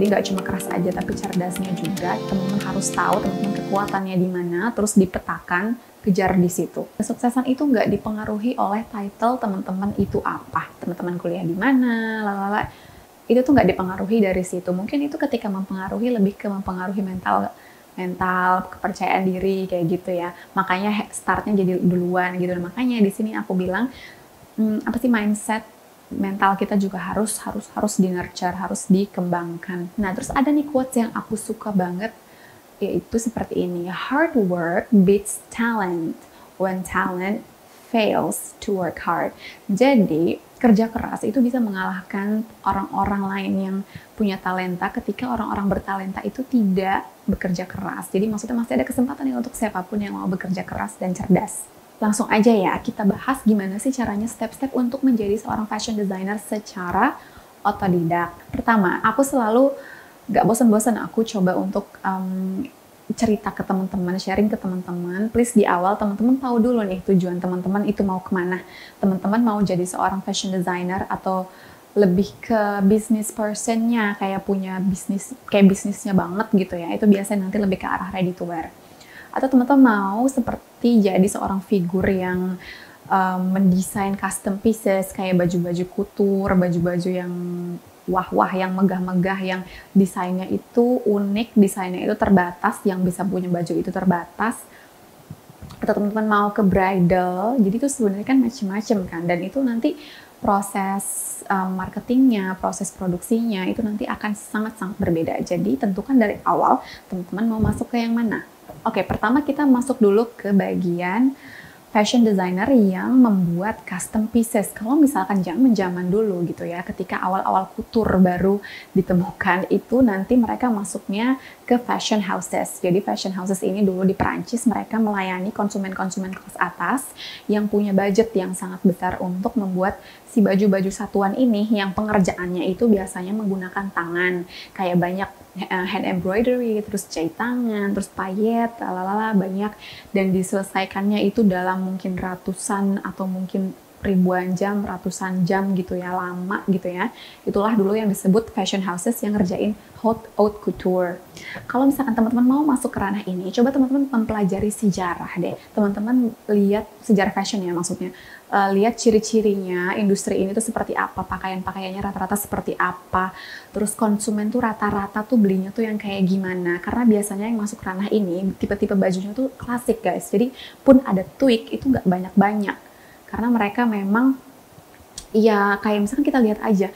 Jadi nggak cuma keras aja, tapi cerdasnya juga. Teman-teman harus tahu teman-teman kekuatannya di mana, terus dipetakan, kejar di situ. Kesuksesan itu nggak dipengaruhi oleh title teman-teman itu apa, teman-teman kuliah di mana, lalala. Itu tuh nggak dipengaruhi dari situ. Mungkin itu ketika mempengaruhi lebih ke mempengaruhi mental, kepercayaan diri kayak gitu ya. Makanya startnya jadi duluan gitu. Makanya di sini aku bilang mindset mental kita juga harus di nurture, harus dikembangkan. Nah, terus ada nih quotes yang aku suka banget, yaitu seperti ini. Hard work beats talent when talent fails to work hard. Jadi, kerja keras itu bisa mengalahkan orang-orang lain yang punya talenta ketika orang-orang bertalenta itu tidak bekerja keras. Jadi maksudnya masih ada kesempatan nih untuk siapapun yang mau bekerja keras dan cerdas. Langsung aja ya, kita bahas gimana sih caranya step-step untuk menjadi seorang fashion designer secara otodidak. Pertama, aku selalu gak bosan-bosan aku coba untuk cerita ke teman-teman, sharing ke teman-teman. Please di awal teman-teman tahu dulu nih tujuan teman-teman itu mau kemana. Teman-teman mau jadi seorang fashion designer atau lebih ke business personnya, kayak punya bisnis, kayak bisnisnya banget gitu ya. Itu biasanya nanti lebih ke arah ready to wear. Atau teman-teman mau seperti jadi seorang figur yang mendesain custom pieces kayak baju-baju kutur, baju-baju yang wah-wah, yang megah-megah, yang desainnya itu unik, desainnya itu terbatas, yang bisa punya baju itu terbatas. Atau teman-teman mau ke bridal, jadi itu sebenarnya kan macam-macam kan, dan itu nanti proses marketingnya, proses produksinya itu nanti akan sangat-sangat berbeda. Jadi tentukan dari awal teman-teman mau masuk ke yang mana. Oke, pertama kita masuk dulu ke bagian fashion designer yang membuat custom pieces. Kalau misalkan zaman dulu gitu ya, ketika awal-awal kutur baru ditemukan, itu nanti mereka masuknya ke fashion houses. Jadi fashion houses ini dulu di Perancis, mereka melayani konsumen-konsumen kelas atas yang punya budget yang sangat besar untuk membuat si baju-baju satuan ini yang pengerjaannya itu biasanya menggunakan tangan. Kayak banyak hand embroidery, terus jahit tangan, terus payet, lalala, banyak, dan diselesaikannya itu dalam mungkin ratusan atau mungkin ribuan jam, ratusan jam gitu ya, lama gitu ya. Itulah dulu yang disebut fashion houses yang ngerjain haute couture. Kalau misalkan teman-teman mau masuk ke ranah ini, coba teman-teman mempelajari sejarah deh. Teman-teman lihat sejarah fashion ya maksudnya. Lihat ciri-cirinya, industri ini tuh seperti apa, pakaian-pakaiannya rata-rata seperti apa, terus konsumen tuh rata-rata tuh belinya tuh yang kayak gimana, karena biasanya yang masuk ranah ini, tipe-tipe bajunya tuh klasik guys, jadi pun ada tweak, itu nggak banyak-banyak, karena mereka memang, ya kayak misalkan kita lihat aja,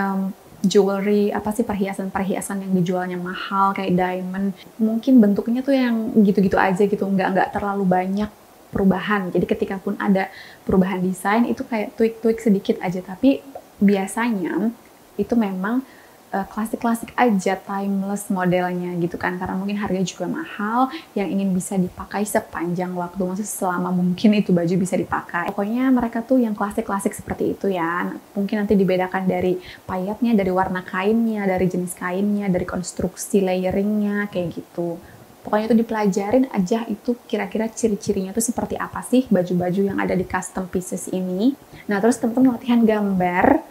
jewelry, apa sih perhiasan-perhiasan yang dijualnya mahal, kayak diamond, mungkin bentuknya tuh yang gitu-gitu aja gitu, nggak terlalu banyak perubahan. Jadi ketika pun ada perubahan desain itu kayak tweak-tweak sedikit aja, tapi biasanya itu memang klasik-klasik aja, timeless modelnya gitu kan, karena mungkin harganya juga mahal, yang ingin bisa dipakai sepanjang waktu, maksudnya selama mungkin itu baju bisa dipakai. Pokoknya mereka tuh yang klasik-klasik seperti itu ya. Mungkin nanti dibedakan dari payetnya, dari warna kainnya, dari jenis kainnya, dari konstruksi layeringnya kayak gitu. Pokoknya itu dipelajarin aja itu kira-kira ciri-cirinya tuh seperti apa sih baju-baju yang ada di custom pieces ini. Nah, terus teman-teman latihan gambar,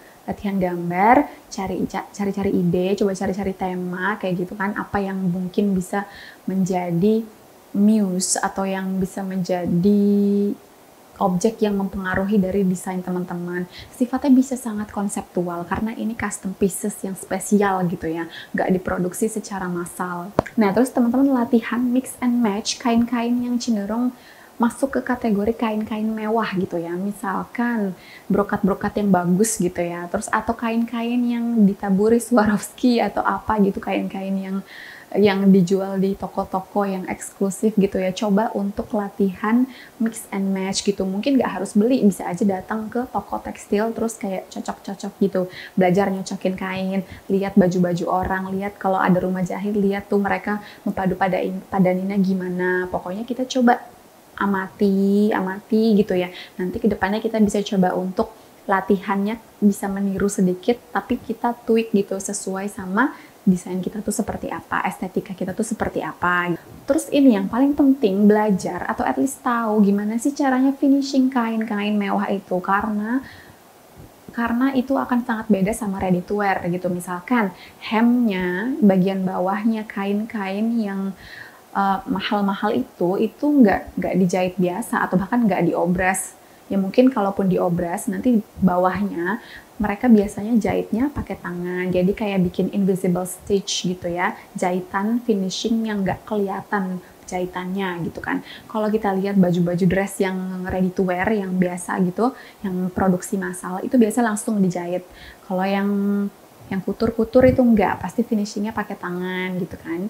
cari-cari ide, coba cari-cari tema kayak gitu kan, apa yang mungkin bisa menjadi muse atau yang bisa menjadi objek yang mempengaruhi dari desain teman-teman. Sifatnya bisa sangat konseptual karena ini custom pieces yang spesial gitu ya, nggak diproduksi secara massal. Nah, terus teman-teman latihan mix and match kain-kain yang cenderung masuk ke kategori kain-kain mewah gitu ya, misalkan brokat-brokat yang bagus gitu ya, terus atau kain-kain yang ditaburi Swarovski atau apa gitu, kain-kain yang dijual di toko-toko yang eksklusif gitu ya. Coba untuk latihan mix and match gitu, mungkin nggak harus beli, bisa aja datang ke toko tekstil terus kayak cocok-cocok gitu, belajar nyocokin kain, lihat baju-baju orang, lihat kalau ada rumah jahit, lihat tuh mereka mempadu-padaninnya gimana. Pokoknya kita coba amati gitu ya. Nanti kedepannya kita bisa coba untuk latihannya bisa meniru sedikit, tapi kita tweak gitu sesuai sama desain kita tuh seperti apa, estetika kita tuh seperti apa. Terus ini yang paling penting, belajar atau at least tahu gimana sih caranya finishing kain-kain mewah itu, karena karena itu akan sangat beda sama ready to wear gitu. Misalkan hemnya, bagian bawahnya kain-kain yang mahal-mahal itu nggak dijahit biasa atau bahkan nggak diobras. Ya mungkin kalaupun diobras nanti bawahnya mereka biasanya jahitnya pakai tangan, jadi kayak bikin invisible stitch gitu ya, jahitan finishing yang nggak kelihatan jahitannya gitu kan. Kalau kita lihat baju-baju dress yang ready to wear yang biasa gitu, yang produksi massal itu biasa langsung dijahit. Kalau yang kutur-kutur itu enggak, pasti finishingnya pakai tangan gitu kan.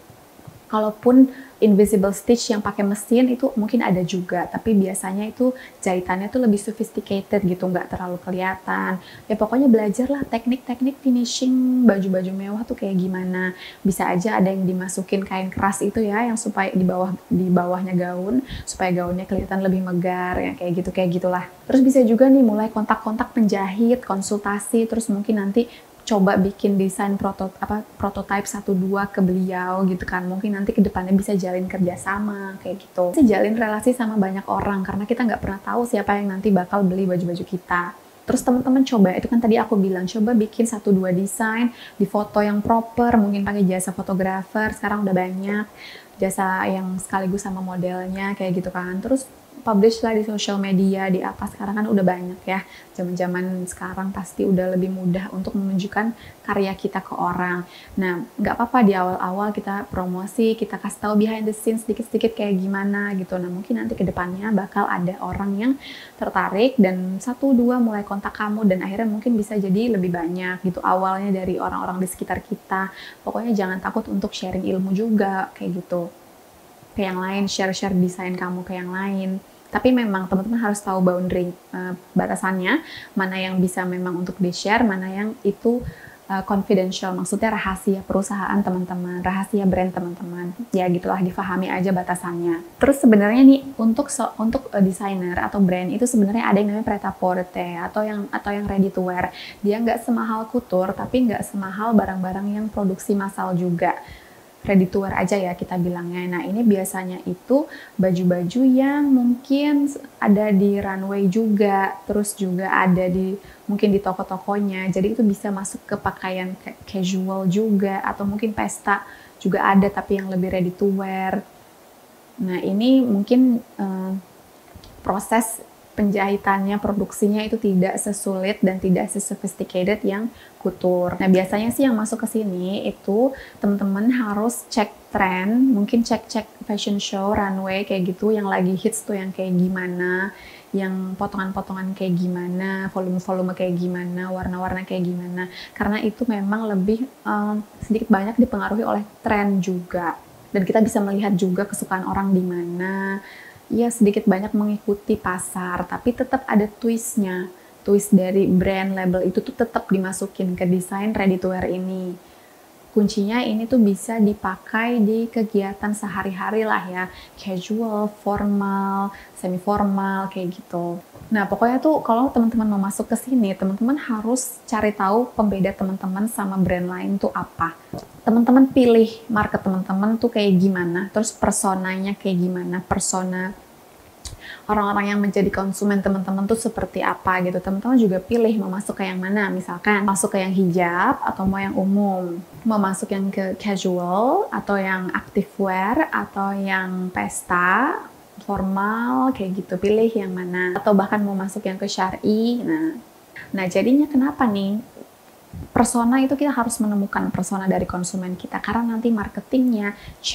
Kalaupun invisible stitch yang pakai mesin itu mungkin ada juga, tapi biasanya itu jahitannya tuh lebih sophisticated gitu, nggak terlalu kelihatan. Ya pokoknya belajarlah teknik-teknik finishing baju-baju mewah tuh kayak gimana. Bisa aja ada yang dimasukin kain keras itu ya, yang supaya di bawahnya gaun, supaya gaunnya kelihatan lebih megar, ya kayak gitulah. Terus bisa juga nih mulai kontak-kontak penjahit, konsultasi, terus mungkin nanti coba bikin desain prototype 1-2 ke beliau gitu kan. Mungkin nanti ke depannya bisa jalin kerjasama kayak gitu. Bisa jalin relasi sama banyak orang karena kita nggak pernah tahu siapa yang nanti bakal beli baju-baju kita. Terus teman-teman coba, itu kan tadi aku bilang, coba bikin 1-2 desain, di foto yang proper, mungkin pakai jasa fotografer, sekarang udah banyak, jasa yang sekaligus sama modelnya, kayak gitu kan. Terus publish lah di social media, di apa, sekarang kan udah banyak ya. Zaman-zaman sekarang pasti udah lebih mudah untuk menunjukkan karya kita ke orang. Nah, nggak apa-apa di awal-awal kita promosi, kita kasih tahu behind the scenes sedikit-sedikit kayak gimana gitu. Nah, mungkin nanti ke depannya bakal ada orang yang tertarik dan 1-2 mulai kontak kamu dan akhirnya mungkin bisa jadi lebih banyak gitu. Awalnya dari orang-orang di sekitar kita. Pokoknya jangan takut untuk sharing ilmu juga kayak gitu. Ke yang lain, share-share desain kamu ke yang lain. Tapi memang teman-teman harus tahu boundary, batasannya, mana yang bisa memang untuk di-share, mana yang itu confidential, maksudnya rahasia perusahaan teman-teman, rahasia brand teman-teman. Ya gitulah, difahami aja batasannya. Terus sebenarnya nih untuk desainer atau brand itu sebenarnya ada yang namanya pret-à-porter atau yang ready to wear. Dia nggak semahal couture, tapi nggak semahal barang-barang yang produksi massal juga. Ready to wear aja ya kita bilangnya. Nah ini biasanya itu baju-baju yang mungkin ada di runway juga, terus juga ada mungkin di toko-tokonya, jadi itu bisa masuk ke pakaian casual juga, atau mungkin pesta juga ada tapi yang lebih ready to wear. Nah ini mungkin proses penjahitannya, produksinya itu tidak sesulit dan tidak sesophisticated yang couture. Nah biasanya sih yang masuk ke sini itu teman-teman harus cek tren, mungkin cek fashion show, runway kayak gitu, yang lagi hits tuh yang kayak gimana, yang potongan-potongan kayak gimana, volume-volume kayak gimana, warna-warna kayak gimana. Karena itu memang lebih sedikit banyak dipengaruhi oleh tren juga. Dan kita bisa melihat juga kesukaan orang di mana. Ya sedikit banyak mengikuti pasar, tapi tetap ada twistnya. Twist dari brand label itu tuh tetap dimasukin ke desain ready to wear ini. Kuncinya ini tuh bisa dipakai di kegiatan sehari-hari lah ya, casual, formal, semi formal kayak gitu. Nah pokoknya tuh kalau teman-teman mau masuk ke sini, teman-teman harus cari tahu pembeda teman-teman sama brand lain tuh apa. Teman-teman pilih market teman-teman tuh kayak gimana, terus personanya kayak gimana, persona orang-orang yang menjadi konsumen teman-teman tuh seperti apa gitu. Teman-teman juga pilih mau masuk ke yang mana, misalkan masuk ke yang hijab atau mau yang umum, mau masuk yang ke casual atau yang active wear atau yang pesta formal kayak gitu, pilih yang mana, atau bahkan mau masuk yang ke syar'i. Nah jadinya kenapa nih persona itu kita harus menemukan persona dari konsumen kita, karena nanti marketingnya,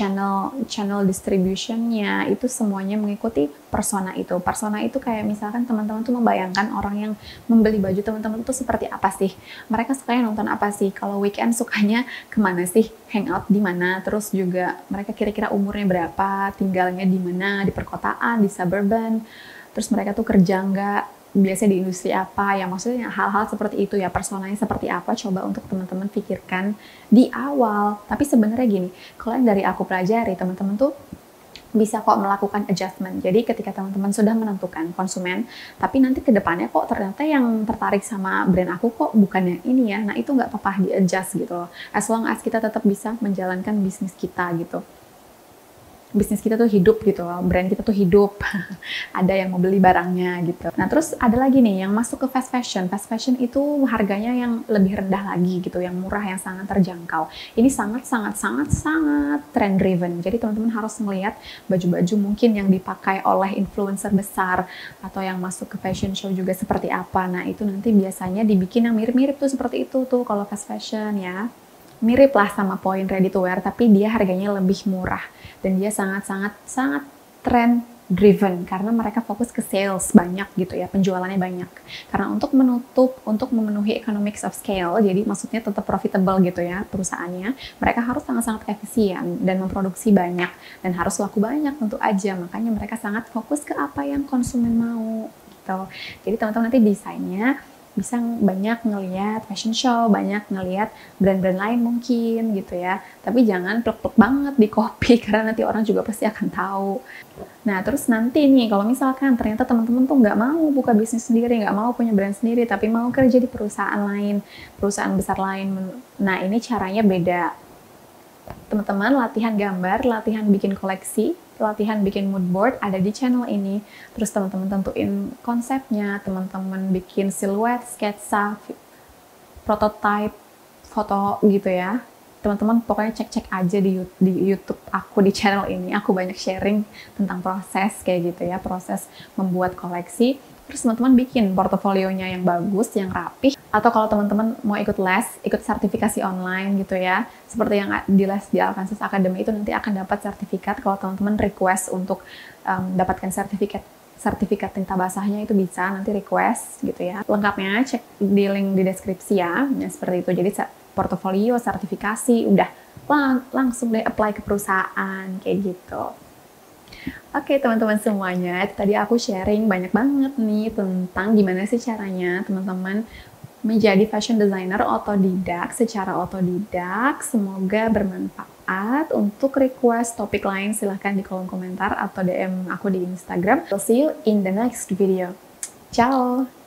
channel distributionnya itu semuanya mengikuti persona itu. Persona itu kayak misalkan teman-teman tuh membayangkan orang yang membeli baju teman-teman tuh seperti apa sih, mereka sukanya nonton apa sih, kalau weekend sukanya kemana sih, hangout di mana, terus juga mereka kira-kira umurnya berapa, tinggalnya di mana, di perkotaan, di suburban, terus mereka tuh kerja nggak, biasanya di industri apa, ya maksudnya hal-hal seperti itu ya, personanya seperti apa, coba untuk teman-teman pikirkan di awal. Tapi sebenarnya gini, kalau yang dari aku pelajari, teman-teman tuh bisa kok melakukan adjustment. Jadi ketika teman-teman sudah menentukan konsumen, tapi nanti ke depannya kok ternyata yang tertarik sama brand aku kok bukan yang ini ya, nah itu nggak apa-apa di adjust gitu loh. As long as kita tetap bisa menjalankan bisnis kita gitu. bisnis kita tuh hidup gitu loh, brand kita tuh hidup. Ada yang mau beli barangnya gitu. Nah terus ada lagi nih yang masuk ke fast fashion. Fast fashion itu harganya yang lebih rendah lagi gitu, yang murah, yang sangat terjangkau. Ini sangat trend driven. Jadi teman-teman harus melihat baju-baju mungkin yang dipakai oleh influencer besar atau yang masuk ke fashion show juga seperti apa. Nah itu nanti biasanya dibikin yang mirip-mirip tuh seperti itu tuh kalau fast fashion ya. Mirip lah sama poin ready to wear, tapi dia harganya lebih murah dan dia sangat trend driven karena mereka fokus ke sales banyak gitu ya, penjualannya banyak. Karena untuk memenuhi economics of scale, jadi maksudnya tetap profitable gitu ya perusahaannya, mereka harus sangat efisien dan memproduksi banyak dan harus laku banyak tentu aja. Makanya mereka sangat fokus ke apa yang konsumen mau gitu. Jadi teman-teman nanti desainnya bisa banyak ngelihat fashion show, banyak ngelihat brand-brand lain mungkin gitu ya. Tapi jangan plek-plek banget di copy karena nanti orang juga pasti akan tahu. Nah terus nanti nih kalau misalkan ternyata teman-teman tuh nggak mau buka bisnis sendiri, nggak mau punya brand sendiri, tapi mau kerja di perusahaan lain, perusahaan besar lain. Nah ini caranya beda. Teman-teman latihan gambar, latihan bikin koleksi, latihan bikin mood board ada di channel ini. Terus teman-teman tentuin konsepnya, teman-teman bikin siluet, sketsa, prototype, foto gitu ya. Teman-teman pokoknya cek-cek aja di YouTube aku di channel ini. Aku banyak sharing tentang proses kayak gitu ya, proses membuat koleksi. Terus teman-teman bikin portofolionya yang bagus, yang rapih. Atau kalau teman-teman mau ikut les, ikut sertifikasi online gitu ya. Seperti yang di les di Alkansus Academy itu nanti akan dapat sertifikat. Kalau teman-teman request untuk dapatkan sertifikat tinta basahnya itu bisa nanti request gitu ya. Lengkapnya cek di link di deskripsi ya. Nah, seperti itu. Jadi portofolio, sertifikasi, udah langsung deh apply ke perusahaan kayak gitu. Oke teman-teman semuanya, itu tadi aku sharing banyak banget nih tentang gimana sih caranya teman-teman menjadi fashion designer secara otodidak. Semoga bermanfaat. Untuk request topik lain silahkan di kolom komentar atau DM aku di Instagram. I'll see you in the next video. Ciao!